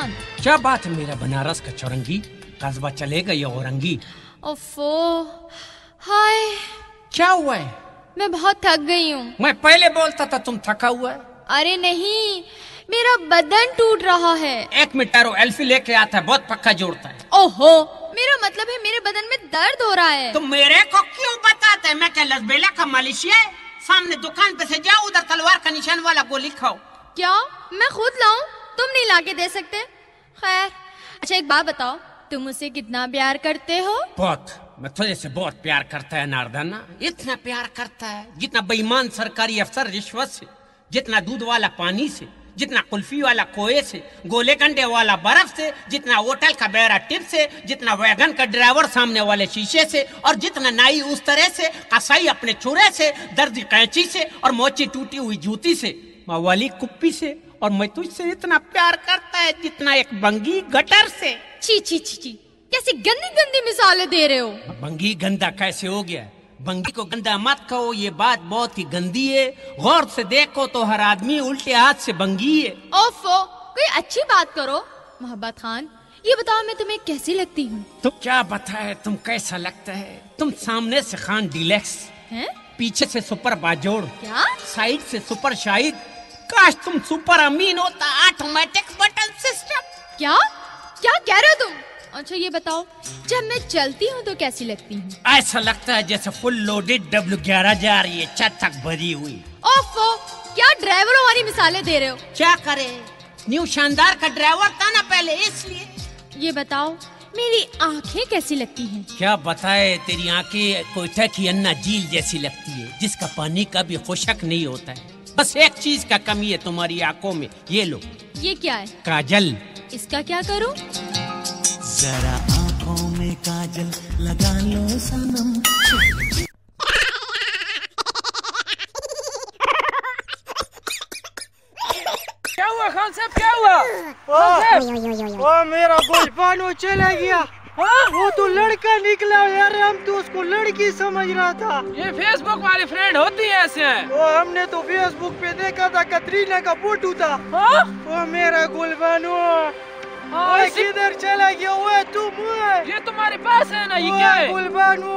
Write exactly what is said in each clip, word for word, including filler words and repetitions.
खान। क्या बात है मेरा बनारस का चौरंगी, कस्बा चलेगा ये औरंगी। ओफो, हाय। क्या हुआ है? मैं बहुत थक गई हूँ। मैं पहले बोलता था तुम थका हुआ है। अरे नहीं, मेरा बदन टूट रहा है। एक मिनट ठहरो, एल्फी लेके आता है, बहुत पक्का जोड़ता है। ओहो, मेरा मतलब है मेरे बदन में दर्द हो रहा है। तुम मेरे को क्यों बताते हैं? मैं क्या लसबेला का मलेशिया है? सामने दुकान पे से जाओ, उधर तलवार का निशान वाला गोली खाओ। क्या मैं खुद लाऊं? तुम नहीं लाके दे सकते? खैर, अच्छा एक बात बताओ, तुम मुझसे कितना प्यार करते हो? बहुत। मैं तुझे से बहुत प्यार करता है नारदाना, इतना प्यार करता है जितना बेईमान सरकारी अफसर रिश्वत से, जितना दूध वाला पानी से, जितना कुल्फी वाला कोए से, गोले कंडे वाला बर्फ से, जितना होटल का बेरा टिप से, जितना वैगन का ड्राइवर सामने वाले शीशे से, और जितना नाई उस तरह से, कसाई अपने चूरे से, दर्जी कैंची से, और मोची टूटी हुई जूती से, वाली कुप्पी से, और मैं तुझसे इतना प्यार करता है जितना एक बंगी गटर से। छी छी छी छी, कैसी गंदी गंदी मिसालें दे रहे हो। बंगी गंदा कैसे हो गया? बंगी को गंदा मत कहो, ये बात बहुत ही गंदी है। गौर से देखो तो हर आदमी उल्टे हाथ से बंगी है। ओफो, कोई अच्छी बात करो। मोहब्बत खान, ये बताओ मैं तुम्हें कैसी लगती हूँ? तुम क्या बताए, तुम कैसा लगता है? तुम सामने से खान डिलेक्स हैं? पीछे से सुपर बाजोड़, क्या? साइड से सुपर शाहिद। काश तुम सुपर अमीन होता, ऑटोमेटिक बटन सिस्टम। क्या क्या कह रहे हो तुम? अच्छा ये बताओ, जब मैं चलती हूँ तो कैसी लगती हूँ? ऐसा लगता है जैसे फुल लोडेड डब्ल्यू ग्यारह जा रही है, छत तक भरी हुई। ओफो, क्या ड्राइवरों वाली मिसालें दे रहे हो? क्या करे, न्यू शानदार का ड्राइवर था ना पहले, इसलिए। ये बताओ, मेरी आँखें कैसी लगती हैं? क्या बताए, तेरी आंखें कोयटा की अन्ना झील जैसी लगती है, जिसका पानी कभी खुशक नहीं होता है। बस एक चीज का कमी है तुम्हारी आंखों में, ये लो। ये क्या है? काजल। इसका क्या करूं? जरा आंखों में काजल लगा लो सनम। क्या हुआ खान साहब, क्या हुआ? ओ, ओ मेरा गुलबानो चला गया। हाँ? वो तो लड़का निकला यार, हम तो उसको लड़की समझ रहा था। ये फेसबुक वाली फ्रेंड होती है ऐसे। ओ, हमने तो फेसबुक पे देखा था, कतरीना का फोटो था। हाँ? ओ मेरा गुलबानो, हाँ, किधर चला गया? वो तुम ये तुम्हारे पास है ना? ये क्या है? गुलबानो,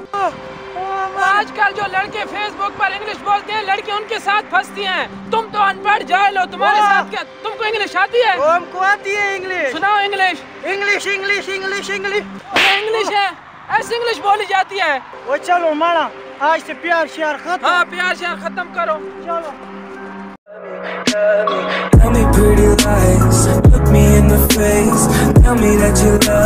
आजकल जो लड़के फेसबुक पर इंग्लिश बोलते हैं, लड़के उनके साथ फंसती हैं। तुम तो अनपढ़ जाहिल हो, तुम्हारे साथ क्या? तुमको इंग्लिश आती है? ओ, हमको आती है इंग्लिश। सुनाओ English. English English English English English है, ऐसी इंग्लिश बोली जाती है। ओ चलो माना, आज से प्यार श्यार खत्म। हाँ, प्यार श्यार खत्म करो, चलो। Tell me pretty lies, look me in the face, tell me that you love